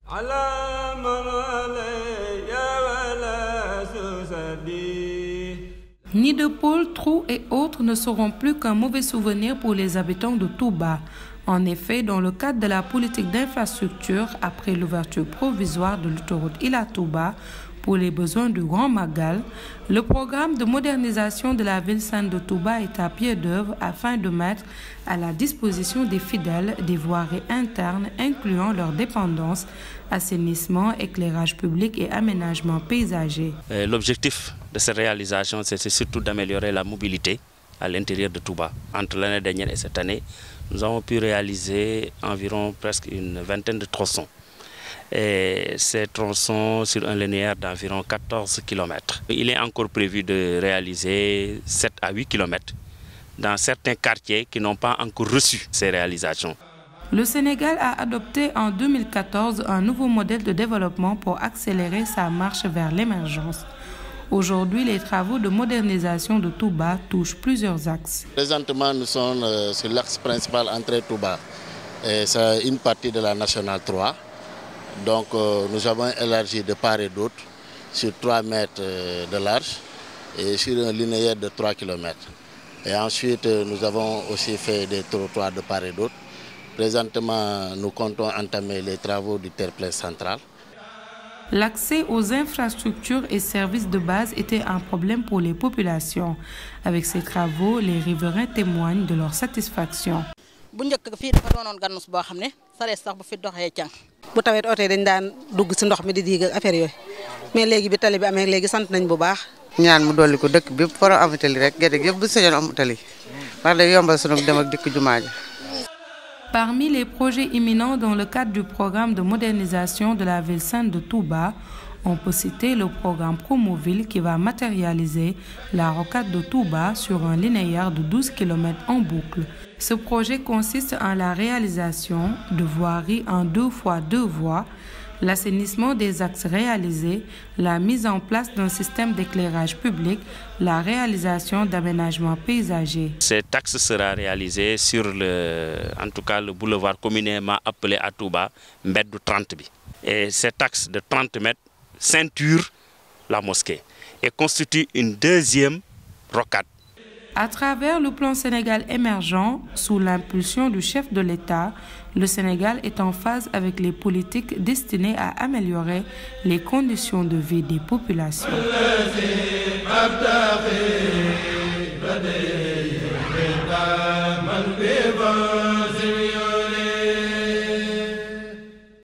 Nids de poules, trous et autres ne seront plus qu'un mauvais souvenir pour les habitants de Touba. En effet, dans le cadre de la politique d'infrastructure, après l'ouverture provisoire de l'autoroute Ila Touba pour les besoins du Grand Magal, le programme de modernisation de la ville sainte de Touba est à pied d'œuvre afin de mettre à la disposition des fidèles des voiries internes incluant leurs dépendances, assainissement, éclairage public et aménagement paysager. L'objectif de cette réalisation, c'est surtout d'améliorer la mobilité à l'intérieur de Touba. Entre l'année dernière et cette année, nous avons pu réaliser environ presque une vingtaine de tronçons. Et ces tronçons sur un linéaire d'environ 14 km. Il est encore prévu de réaliser 7 à 8 km dans certains quartiers qui n'ont pas encore reçu ces réalisations. Le Sénégal a adopté en 2014 un nouveau modèle de développement pour accélérer sa marche vers l'émergence. Aujourd'hui, les travaux de modernisation de Touba touchent plusieurs axes. Présentement, nous sommes sur l'axe principal Entrée-Touba. C'est une partie de la Nationale 3. Donc nous avons élargi de part et d'autre sur 3 mètres de large et sur un linéaire de 3 km. Et ensuite, nous avons aussi fait des trottoirs de part et d'autre. Présentement, nous comptons entamer les travaux du terre-plein central. L'accès aux infrastructures et services de base était un problème pour les populations. Avec ces travaux, les riverains témoignent de leur satisfaction. Bu tawet oto dañ daan dugg ci ndox mi di diig affaire yooyu mais léegi bi tali bi amee léegi sant nañ bu baax. ñaan mu dolli ko dëkk bi pour am tali rek gerte gi yëpp bu sañoon am tali ndax day yombal sunu dem ak dikk jumaa ji. Parmi les projets imminents dans le cadre du programme de modernisation de la ville sainte de Touba, on peut citer le programme Promoville qui va matérialiser la rocade de Touba sur un linéaire de 12 km en boucle. Ce projet consiste en la réalisation de voiries en 2 fois 2 voies, l'assainissement des axes réalisés, la mise en place d'un système d'éclairage public, la réalisation d'aménagements paysagers. Cet axe sera réalisé sur en tout cas le boulevard communément appelé à Touba, Mbeddu 30 bi. Et cet axe de 30 mètres ceinture la mosquée et constitue une deuxième rocade. À travers le plan Sénégal émergent, sous l'impulsion du chef de l'État, le Sénégal est en phase avec les politiques destinées à améliorer les conditions de vie des populations.